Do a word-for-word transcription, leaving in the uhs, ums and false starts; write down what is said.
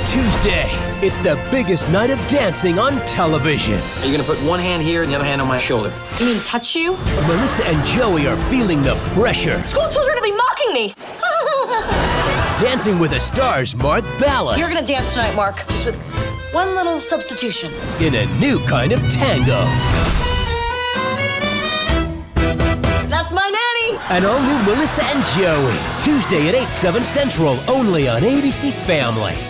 Tuesday, it's the biggest night of dancing on television. Are you gonna put one hand here and the other hand on my shoulder? You mean touch you? Melissa and Joey are feeling the pressure. School children will be mocking me! Dancing with the Stars, Mark Ballas. You're gonna dance tonight, Mark, just with one little substitution. In a new kind of tango. That's my nanny! An all-new Melissa and Joey. Tuesday at eight, seven Central, only on A B C Family.